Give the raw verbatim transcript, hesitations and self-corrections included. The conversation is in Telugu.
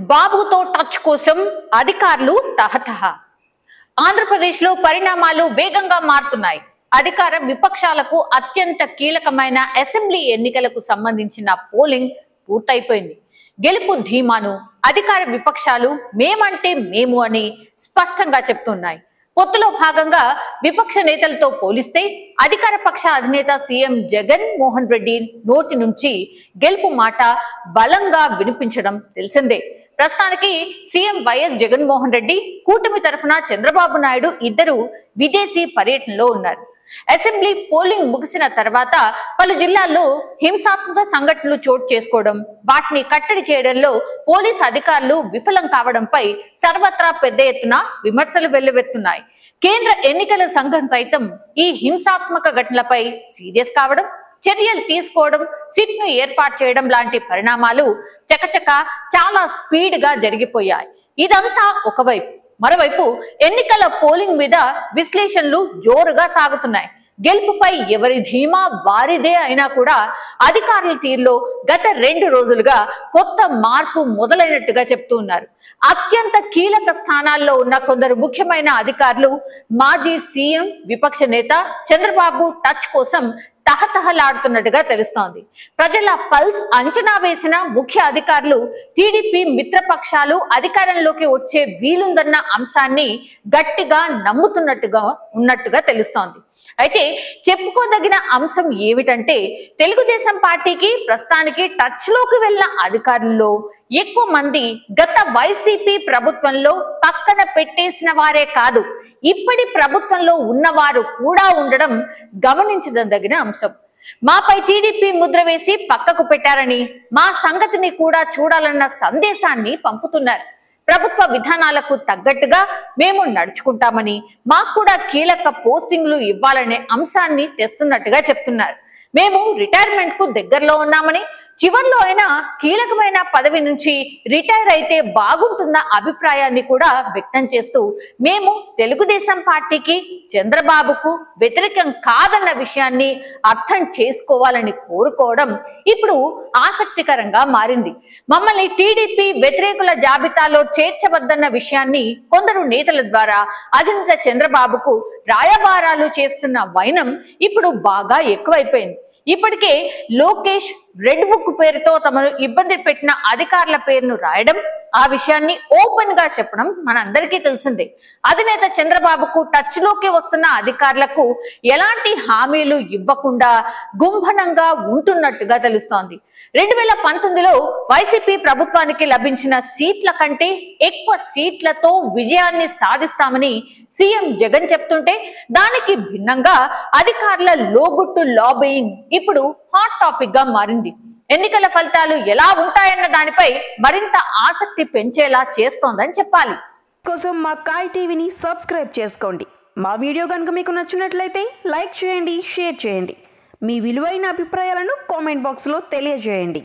బాబుతో టచ్ కోసం అధికారులు తహతహ. ఆంధ్రప్రదేశ్లో పరిణామాలు వేగంగా మారుతున్నాయి. అధికార విపక్షాలకు అత్యంత కీలకమైన అసెంబ్లీ ఎన్నికలకు సంబంధించిన పోలింగ్ పూర్తయిపోయింది. గెలుపు ధీమాను అధికార విపక్షాలు మేమంటే మేము అని స్పష్టంగా చెప్తున్నాయి. పొత్తులో భాగంగా విపక్ష నేతలతో పోలిస్తే అధికార పక్ష అధినేత సీఎం జగన్ మోహన్ రెడ్డి నోటి నుంచి గెలుపు మాట బలంగా వినిపించడం తెలిసిందే. ప్రస్తుతానికి సీఎం వైఎస్ జగన్మోహన్ రెడ్డి కూటమి తరఫున చంద్రబాబు నాయుడు ఇద్దరు విదేశీ పర్యటనలో ఉన్నారు. అసెంబ్లీ పోలింగ్ ముగిసిన తర్వాత పలు జిల్లాల్లో హింసాత్మక సంఘటనలు చోటు చేసుకోవడం, వాటిని కట్టడి చేయడంలో పోలీసు అధికారులు విఫలం కావడంపై సర్వత్రా పెద్ద ఎత్తున విమర్శలు వెల్లువెత్తున్నాయి. కేంద్ర ఎన్నికల సంఘం సైతం ఈ హింసాత్మక ఘటనలపై సీరియస్ కావడం, చర్యలు తీసుకోవడం, సిట్ ను ఏర్పాటు చేయడం లాంటి పరిణామాలు చకచక చాలా స్పీడ్ గా జరిగిపోయాయి. ఇదంతా ఒకవైపు. మరోవైపు ఎన్నికల పోలింగ్ మీద విశ్లేషణలు జోరుగా సాగుతున్నాయి. గెలుపుపై ఎవరి ధీమా వారిదే అయినా కూడా అధికారుల తీరులో గత రెండు రోజులుగా కొత్త మార్పు మొదలైనట్టుగా చెప్తూ ఉన్నారు. అత్యంత కీలక స్థానాల్లో ఉన్న కొందరు ముఖ్యమైన అధికారులు మాజీ సీఎం విపక్ష నేత చంద్రబాబు టచ్ కోసం తహతహలాడుతున్నట్టుగా తెలుస్తోంది. ప్రజల పల్స్ అంచనా వేసిన ముఖ్య అధికారులు టీడీపీ మిత్రపక్షాలు అధికారంలోకి వచ్చే వీలుందన్న అంశాన్ని గట్టిగా నమ్ముతున్నట్టుగా ఉన్నట్టుగా తెలుస్తోంది. అయితే చెప్పుకోదగిన అంశం ఏమిటంటే, తెలుగుదేశం పార్టీకి ప్రస్తుతానికి టచ్ లోకి వెళ్ళిన అధికారుల్లో ఎక్కువ మంది గత వైసీపీ ప్రభుత్వంలో పక్కన పెట్టేసిన వారే కాదు, ఇప్పటి ప్రభుత్వంలో ఉన్నవారు కూడా ఉండడం గమనించదగిన అంశం. మాపై టీడీపీ ముద్ర వేసి పక్కకు పెట్టారని, మా సంగతిని కూడా చూడాలన్న సందేశాన్ని పంపుతున్నారు. ప్రభుత్వ విధానాలకు తగ్గట్టుగా మేము నడుచుకుంటామని, మాకు కూడా కీలక పోస్టింగ్లు ఇవ్వాలనే అంశాన్ని తెస్తున్నట్టుగా చెప్తున్నారు. మేము రిటైర్మెంట్ కు దగ్గరలో ఉన్నామని, చివర్లో అయినా కీలకమైన పదవి నుంచి రిటైర్ అయితే బాగుంటున్న అభిప్రాయాన్ని కూడా వ్యక్తం చేస్తూ, మేము తెలుగుదేశం పార్టీకి చంద్రబాబుకు వ్యతిరేకం కాదన్న విషయాన్ని అర్థం చేసుకోవాలని కోరుకోవడం ఇప్పుడు ఆసక్తికరంగా మారింది. మమ్మల్ని టీడీపీ వ్యతిరేకుల జాబితాలో చేర్చవద్దన్న విషయాన్ని కొందరు నేతల ద్వారా అధినేత చంద్రబాబుకు రాయబారాలు చేస్తున్న వైనం ఇప్పుడు బాగా ఎక్కువైపోయింది. ఇప్పటికే లోకేష్ రెడ్ బుక్ పేరుతో తమను ఇబ్బంది పెట్టిన అధికారుల పేరును రాయడం, ఆ విషయాన్ని ఓపెన్ గా చెప్పడం మనందరికీ తెలిసిందే. అధినేత చంద్రబాబుకు టచ్ లోకి వస్తున్న అధికారులకు ఎలాంటి హామీలు ఇవ్వకుండా గుంభనంగా ఉంటున్నట్టుగా తెలుస్తోంది. రెండు వేల పంతొమ్మిదిలో వైసీపీ ప్రభుత్వానికి లభించిన సీట్ల కంటే ఎక్కువ సీట్లతో విజయాన్ని సాధిస్తామని సీఎం జగన్ చెప్తుంటే, దానికి భిన్నంగా అధికారుల లోగుట్టు లాబియింగ్ ఇప్పుడు హాట్ టాపిక్ గా మారింది. ఎన్నికల ఫలితాలు ఎలా ఉంటాయన్న దానిపై మరింత ఆసక్తి పెంచేలా చేస్తోందని చెప్పాలి. కోసం మా కాయ్ టీవీని సబ్స్క్రైబ్ చేసుకోండి. మా వీడియో కనుక మీకు నచ్చినట్లయితే లైక్ చేయండి, షేర్ చేయండి. మీ విలువైన అభిప్రాయాలను కామెంట్ బాక్స్లో తెలియజేయండి.